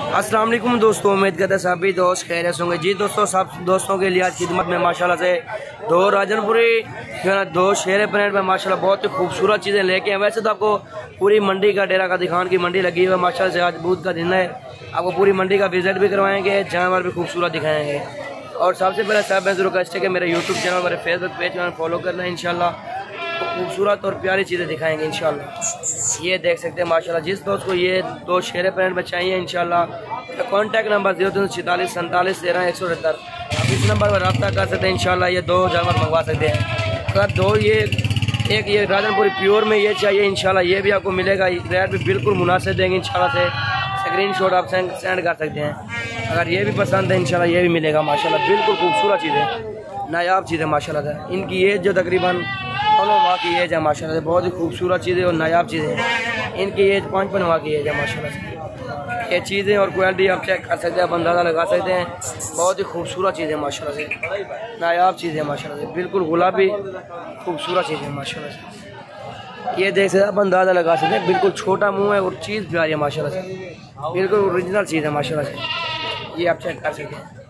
अस्सलाम वालेकुम दोस्तों, उम्मीद करते हैं सभी दोस्त खैरियत होंगे। जी दोस्तों, सब दोस्तों के लिए आज खिदमत में माशाल्लाह से दो राजनपुरी जो है ना दो शेर प्रिंट में माशाल्लाह बहुत ही खूबसूरत चीज़ें लेके हैं। वैसे तो आपको पूरी मंडी का डेरा का दिखान की मंडी लगी हुई है माशाल्लाह से। आज बुध का दिन है, आपको पूरी मंडी का विजिट भी करवाएंगे, जानवर भी खूबसूरत दिखाएंगे। और सबसे पहले साहब मैं ज़रूर रिक्वेस्ट है कि मेरे यूट्यूब चैनल मेरे फेसबुक पेज में फॉलो करना है। इंशाल्लाह खूबसूरत और प्यारी चीज़ें दिखाएंगे इंशाल्लाह। ये देख सकते हैं माशाल्लाह। जिस दोस्त को ये दो शेर प्रिंट में चाहिए इंशाल्लाह कॉन्टैक्ट नंबर 0347 47 13 178 इस नंबर पर रब्ता कर सकते हैं। इंशाल्लाह ये दो जानवर मंगवा सकते हैं। अगर दो ये एक ये राजनपुरी प्योर में ये चाहिए इंशाल्लाह ये भी आपको मिलेगा। रेट भी बिल्कुल मुनासिब देंगे इंशाल्लाह से। स्क्रीनशॉट आप सेंड कर सकते हैं। अगर ये भी पसंद है इंशाल्लाह ये भी मिलेगा माशाल्लाह। बिल्कुल खूबसूरत चीज़ें, नायाब चीज़ें माशाल्लाह से। इनकी एज जो तकरीबन 5 माह की एज है माशाल्लाह से। बहुत ही खूबसूरत चीज़ें और नायाब चीज़ें हैं। इनकी एज 5 माह की एज है माशाल्लाह से। ये चीज़ें और क्वालिटी आप चेक कर सकते हैं, आप अंदाज़ा लगा सकते हैं। बहुत ही खूबसूरत चीज़ें माशाल्लाह से, नायाब चीज़ें माशाल्लाह से। बिल्कुल गुलाबी खूबसूरत चीज़ें माशाल्लाह से। ये देख सकते आप अंदाज़ा लगा सकते हैं। बिल्कुल छोटा मुँह है और चीज़ प्यारी है माशाल्लाह से। बिल्कुल ओरिजिनल चीज़ है माशाल्लाह से। ये आप चेक कर सकते हैं।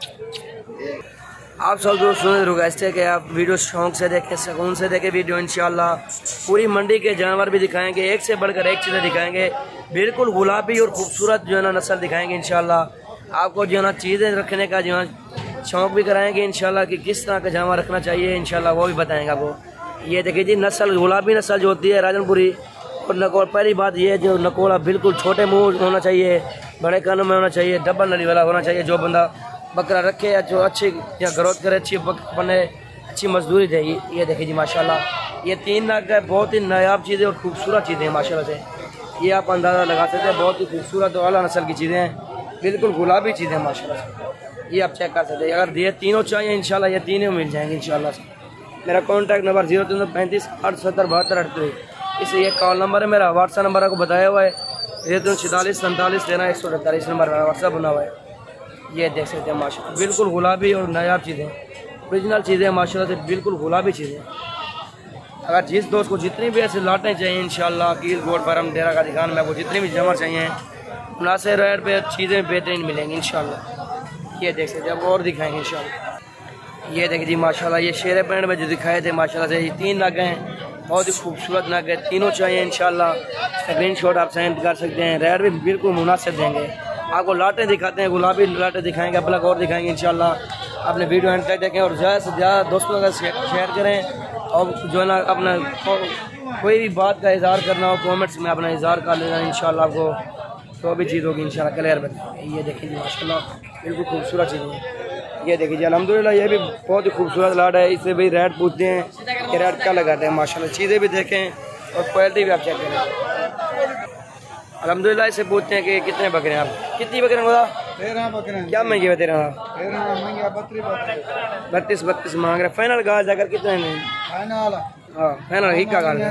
आप सब दोस्तों रिक्वेस्ट है कि आप वीडियो शौक से देखें, सुकून से देखें वीडियो। इंशाल्लाह पूरी मंडी के जानवर भी दिखाएंगे, एक से बढ़कर एक चीज़ें दिखाएंगे। बिल्कुल गुलाबी और खूबसूरत जो है ना नस्ल दिखाएंगे इंशाल्लाह। आपको जो है ना चीज़ें रखने का जो है शौक़ भी कराएंगे इंशाल्लाह कि किस तरह का जानवर रखना चाहिए इंशाल्लाह वो भी बताएंगे आपको। ये देखिए जी नस्ल गुलाबी नस्ल जो होती है राजनपुरी और नकोल। पहली बात ये जो नकोला बिल्कुल छोटे मुँह होना चाहिए, बड़े कानों में होना चाहिए, डबल नली वाला होना चाहिए। जो बंदा बकरा रखे या जो अच्छी या ग्रोथ करे, अच्छी बने, अच्छी मजदूरी दे। ये देखिए जी माशाल्लाह। ये 3 लाख का बहुत ही नायाब चीज़ें और खूबसूरत चीज़ें हैं माशाल्लाह से। ये आप अंदाज़ा लगा सकते हैं। बहुत ही खूबसूरत और आला नस्ल की चीज़ें हैं, बिल्कुल गुलाबी चीज़ें हैं माशाल्लाह से। ये आप चेक कर सकते हैं। अगर ये तीनों चाहिए इंशाल्लाह ये तीनों मिल जाएंगे इंशाल्लाह से। मेरा कॉन्टैक्ट नंबर 0335 870 72 38 इसे ये कॉल नंबर है। मेरा व्हाट्सअप नंबर आपको बताया हुआ है 0347 47 13 178 इस नंबर पर व्हाट्सअप बना हुआ है। ये देख सकते हैं माशाल्लाह। बिल्कुल गुलाबी और नायाब चीज़ें, ओरिजिनल चीज़ें माशाल्लाह से। बिल्कुल गुलाबी चीज़ें। अगर जिस दोस्त को जितनी भी ऐसे लाटें चाहिए इंशाल्लाह कील गोड फार्म डेरा का दिखान में आपको जितनी भी जानवर चाहिए मुनासिब रेट पे चीज़ें बेहतरीन मिलेंगी इंशाल्लाह। ये देख सकते हैं, आपको और दिखाएंगे इंशाल्लाह। ये देखिए जी माशाल्लाह। ये शेर पैंट में जो दिखाए थे माशाल्लाह से ये 3 नग हैं, बहुत ही खूबसूरत नग है। तीनों चाहिए इंशाल्लाह स्क्रीनशॉट आप सेंड कर सकते हैं। रेट भी बिल्कुल मुनासिब देंगे। आपको लाटें दिखाते हैं, गुलाबी लाटें दिखाएंगे, अपना और दिखाएंगे इंशाल्लाह। अपने वीडियो एंड तक देखें और ज़्यादा से ज़्यादा दोस्तों का शेयर करें। और जो है ना अपना कोई भी बात का इज़हार करना हो कमेंट्स में अपना इज़हार कर लेना इंशाल्लाह। आपको तो भी चीज़ होगी इंशाल्लाह क्लियर बताएंगे। ये देखिए माशाल्लाह बिल्कुल खूबसूरत चीज़ है। ये देखिए अल्हम्दुलिल्लाह ये भी बहुत ही खूबसूरत लाट है। इससे भी रेट पूछते हैं कि रेट क्या लगाते हैं माशाल्लाह। चीज़ें भी देखें और क्वालिटी भी आप चेक करें। अल्हम्दुलिल्लाह इससे पूछते हैं कि कितने बकरे हैं आप, कितनी बकरे हैं? 13 बकरे। क्या महंगे बता रहे हैं? 32 मांग रहे। फाइनल गाल जाकर कितने में? फाइनल हाँ फाइनल ही का गाल।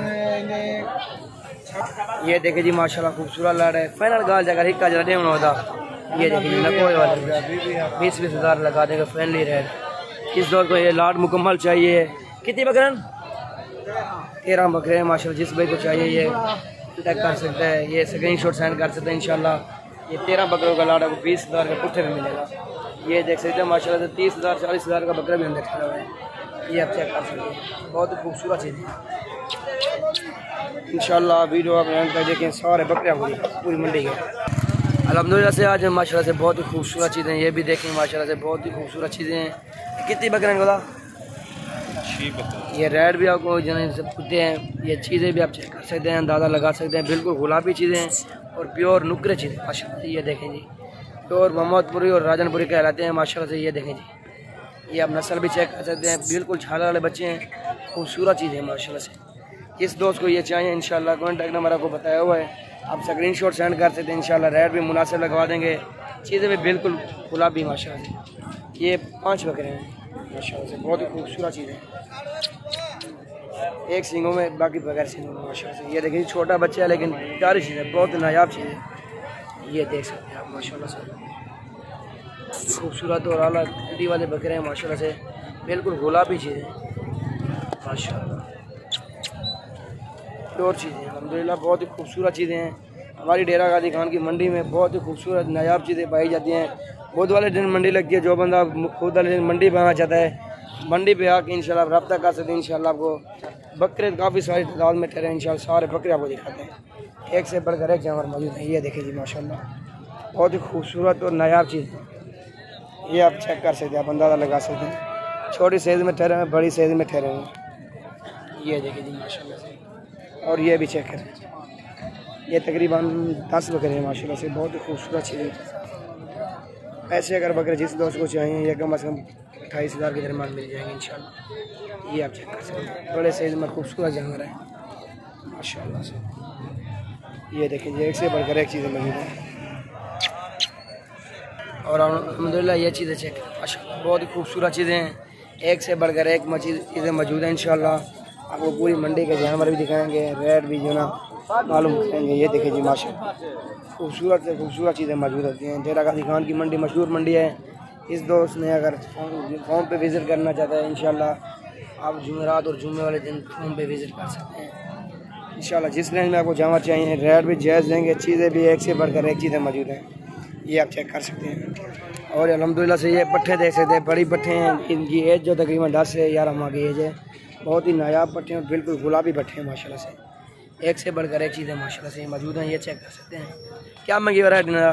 ये देखिए जी माशाल्लाह खूबसूरत लाट है। फाइनल गाल जाकर ही का जरा होता। ये देखिए नकोए वाले 20-20 हज़ार लगा देंगे फाइनली रेट। इस दौर को ये लाट मुकम्मल चाहिए। कितनी बकरे? 13 बकरे हैं माशाल्लाह। जिस भाई को चाहिए ये टैग कर सकते हैं, ये स्क्रीनशॉट सेंड कर सकते हैं इंशाल्लाह। ये 13 बकरों का लाट आपको 20 हज़ार का पुट्ठे में मिलेगा। ये देख सकते हैं माशाल्लाह से 30 हज़ार 40 हज़ार का बकरा भी हम देखा हुआ है। ये आप चेक कर सकते हैं। बहुत ही खूबसूरत चीज़ है इंशाल्लाह। वीडियो आप एंड तक देखें, सारे बकरे पूरी मंडी के अल्हम्दुलिल्लाह से आज माशाल्लाह से बहुत ही खूबसूरत चीज़ें। ये भी देखें माशाल्लाह से बहुत ही खूबसूरत चीज़ें हैं। कितनी बकरे हैं बोला? ये रेट भी आपको जने से पूछते हैं। ये चीज़ें भी आप चेक कर सकते हैं, अंदाज़ा लगा सकते हैं। बिल्कुल गुलाबी चीज़ें हैं और प्योर नुकरे चीज़ें माशाल्लाह से। ये देखें जी प्योर मोहम्मदपुरी और राजनपुरी कहलाते हैं माशाल्लाह से। ये देखें जी ये आप नस्ल भी चेक कर सकते हैं। बिल्कुल छाला वाले बच्चे हैं, खूबसूरत चीज़ें माशाल्लाह से। जिस दोस्त को ये चाहिए इंशाल्लाह कॉन्टैक्ट नंबर आपको बताया हुआ है, आप स्क्रीनशॉट सेंड कर सकते हैं इंशाल्लाह। रेट भी मुनासिब लगवा देंगे। चीज़ें भी बिल्कुल गुलाबी माशाल्लाह से। ये 5 बकरे हैं माशाल्लाह से। बहुत ही खूबसूरत चीज़ है। एक सींगों में बाकी बगैर सींगों में माशाल्लाह से। ये देखिए छोटा बच्चा है लेकिन प्यारी चीज़ है, बहुत नायाब चीज़ है। ये देख सकते हैं आप माशाल्लाह से। खूबसूरत और आला क्वालिटी वाले बकरे हैं माशाल्लाह से। बिल्कुल गुलाबी चीज़ है माशाल्लाह, प्योर चीज़ें हैं अल्हम्दुलिल्लाह। बहुत ही खूबसूरत चीज़ें हैं। हमारी डेरा गाजी खान की मंडी में बहुत ही खूबसूरत नायाब चीज़ें पाई जाती हैं। बुध वाले दिन मंडी लगती है, जो बंदा खुद वाले दिन मंडी पे आना चाहता है मंडी पे आके इंशाल्लाह रब्ता कर सकते हैं। इंशाल्लाह आपको बकरे काफ़ी सारी तादाद में ठहरे, इंशाल्लाह सारे बकरे आपको दिखाते हैं। एक से बढ़कर एक जानवर मौजूद है। ये देखिए जी माशाल्लाह बहुत ही खूबसूरत और नायाब चीज़ है। ये आप चेक कर सकते हैं, आप अंदाज़ा लगा सकते हैं। छोटी साइज़ में ठहरे हैं, बड़ी साइज़ में ठहरे हैं। ये देखिए जी माशाल्लाह से। और ये भी चेक करें, ये तकरीबन 10 बकरे हैं माशाल्लाह से। बहुत ही खूबसूरत चीज़ है। ऐसे अगर बकरे जिस दोस्त को चाहिए ये कम से कम 28,000 के दरमियान मिल जाएंगे इंशाल्लाह। ये आप चेक कर सकते हैं, बड़े साइज़ में खूबसूरत जानवर है माशाल्लाह से। ये देखिए जी, एक से बढ़कर एक चीज़ें मौजूद हैं। और अल्हम्दुलिल्लाह ये चीज़ें चेक करें माशाल्लाह, बहुत ही खूबसूरत चीज़ें हैं। एक से बढ़कर एक चीज़ें मौजूद हैं इंशाल्लाह। आपको पूरी मंडी के जानवर भी दिखाएंगे, रेट भी जो ना मालूम करेंगे। ये देखिए जी माशाल्लाह खूबसूरत से खूबसूरत चीज़ें मौजूद होती हैं। डेरा गाजी खान की मंडी मशहूर मंडी है। इस दोस्त ने अगर फॉर्म पे विज़िट करना चाहता है इंशाल्लाह आप जुमेरात और जुम्मे वाले दिन फॉर्म पे विज़िट कर सकते हैं इंशाल्लाह। जिस रेंज में आपको जानवर चाहिए रेट भी जायज़ देंगे, चीज़ें भी एक से बढ़कर एक चीज़ें मौजूद हैं। ये आप चेक कर सकते हैं। और अल्हम्दुलिल्लाह से ये पट्ठे देख सकते हैं, बड़ी पट्ठे हैं। इनकी एज जो तकरीबन 10 से 11 माह की एज है। बहुत ही नायाब पट्ठे हैं और बिल्कुल गुलाबी पट्ठे हैं माशाल्लाह से। एक से बढ़कर एक चीज़ें माशाल्लाह से मौजूद हैं। ये चेक कर सकते हैं। क्या मांगी वैरायटी ना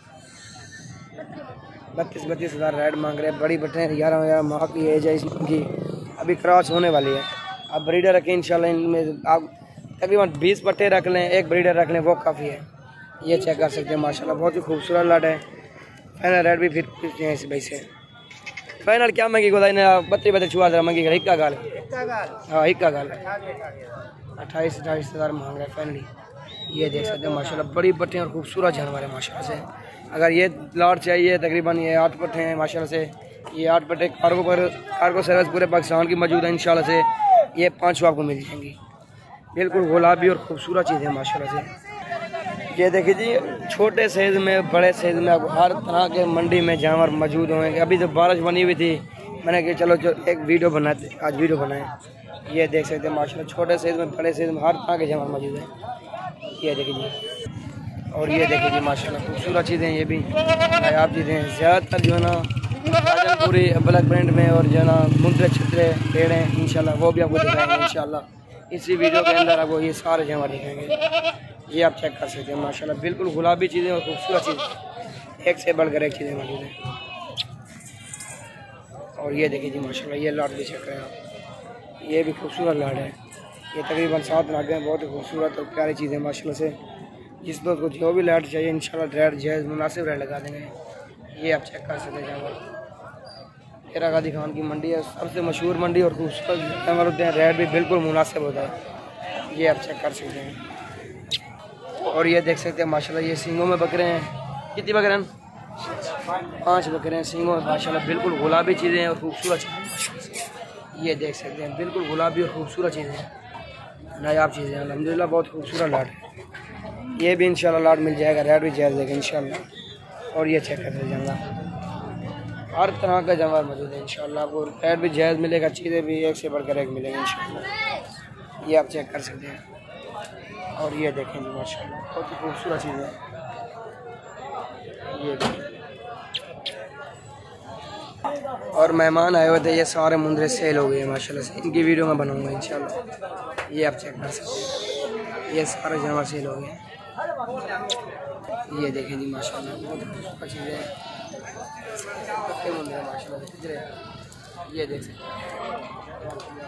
32 हज़ार रेट मांग रहे हैं। बड़ी पट्ठे हैं, 11 माह की एज है इसकी, अभी क्रॉस होने वाली है। अब ब्रीडर रखें इंशाल्लाह, इनमें आप तकरीबन 20 पट्टे रख लें, एक ब्रीडर रख लें, वो काफ़ी है। ये चेक कर सकते हैं माशाल्लाह, बहुत ही खूबसूरत लाट है। फाइनल रेट भी फिर पूछते हैं इस भाई से। फाइनल क्या मांगी गोदाई ने 32 छुआ हज़ार मांगी, हिक्का गाल। हाँ हिक्का गाल 28 हज़ार मांग रहे हैं फाइनली। ये देख सकते हैं माशाल्लाह, बड़ी पट्टे और खूबसूरत जानवर है माशाल्लाह से। अगर ये लाट चाहिए तकरीबन ये 8 पट्टे हैं माशाल्लाह से। ये 8 पट्टे कार्गो सर्विस पूरे पाकिस्तान की मौजूद है इंशाल्लाह से। ये 5 आपको मिल जाएंगी, बिल्कुल गुलाबी और खूबसूरत चीज़ है माशाल्लाह से। ये देखिए जी, छोटे साइज़ में बड़े साइज़ में आपको हर तरह के मंडी में जानवर मौजूद होंगे। अभी जो बारिश बनी हुई थी मैंने कहा चलो एक वीडियो बनाते, आज वीडियो बनाएं। ये देख सकते हैं माशाल्लाह, छोटे साइज़ में बड़े साइज़ में हर तरह के जानवर मौजूद हैं। ये देखिए जी, और ये देखिए जी माशाल्लाह खूबसूरत चीज़ें, ये भी नायाब चीज़ें हैं। ज़्यादातर जो है ना पूरी ब्लैक प्रिंट में और जो है ना मुंतरे छतरे पेड़ हैं इंशाल्लाह, वो भी आपको दिखाएंगे इंशाल्लाह। इसी वीडियो के अंदर आपको ये सारे जानवर दिखाएंगे। ये आप चेक कर सकते हैं माशाल्लाह, बिल्कुल गुलाबी चीज़ें और खूबसूरत चीज़ें, एक से बढ़कर एक चीज़ें मौजूद हैं। और ये देखिए जी माशाल्लाह, ये लाट भी चेक करें आप, ये भी खूबसूरत लाट है। ये तकरीबन 7 नागे हैं, बहुत ही खूबसूरत और प्यारी चीज़ें माशाल्लाह से। जिस दोस्त को जो भी लाट चाहिए इंशाल्लाह रेट जायज़ मुनासिब रेट लगा देंगे। ये आप चेक कर सकते हैं जानवर। डेरा गाजी खान की मंडी है, सबसे मशहूर मंडी और खूबसूरत जानवर होते हैं, रेट भी बिल्कुल मुनासिब होता है। ये आप चेक कर सकते हैं। और ये देख सकते हैं माशाल्लाह, ये सींगों में बकरे हैं। कितनी बकरे हैं? 5 बकरे हैं सींगों में माशाल्लाह, बिल्कुल गुलाबी चीज़ें हैं और खूबसूरत चीज़ें माशाल्लाह। ये देख सकते हैं, बिल्कुल गुलाबी और खूबसूरत चीज़ें हैं, नायाब चीज़ें हैं अल्हम्दुलिल्लाह, बहुत खूबसूरत लाट है। ये भी इंशाल्लाह लाट मिल जाएगा, रेट भी जायज़ देगा इंशाल्लाह। और ये चेक करते जानवर, हर तरह का जानवर मौजूद है इंशाल्लाह। आपको रेट भी जायज़ मिलेगा, चीज़ें भी एक से बढ़कर एक मिलेंगी इंशाल्लाह। ये आप चेक कर सकते हैं। और ये देखें जी माशाल्लाह, बहुत ही खूबसूरत चीज़ है। ये और मेहमान आए हुए थे, ये सारे मुंदरे सेल हो गए हैं माशाल्लाह से। इनकी वीडियो मैं बनाऊंगा इंशाल्लाह। ये आप चेक कर सकते हैं, ये सारे जानवर सेल हो गए हैं। ये देखें जी माशाल्लाह, बहुत खूबसूरत चीज़ है। मुंदरे माशाल्लाह से, ये देख सकते हैं।